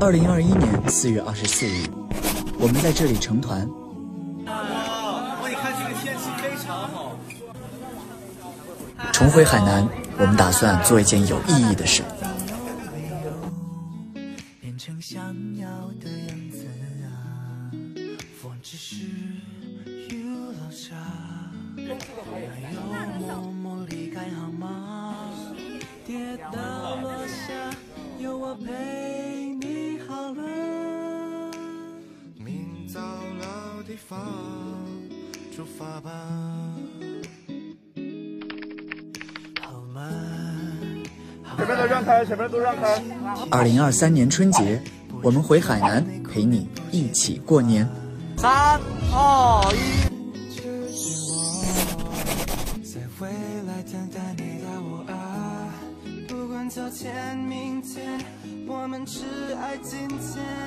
4月24日，我们在这里成团。 哇，你看这个天气非常好。 重回海南，我们打算做一件有意义的事。 变成想要的样子啊，我只是一路上，没有默默离开好吗？跌倒落下，有我陪你好了。明早老地方出发吧。 前面都让开，前面都让开。 2023年春节，我们回海南陪你一起过年。 3、2、1。 再回来等待你的我啊，不管昨天明天，我们只爱今天。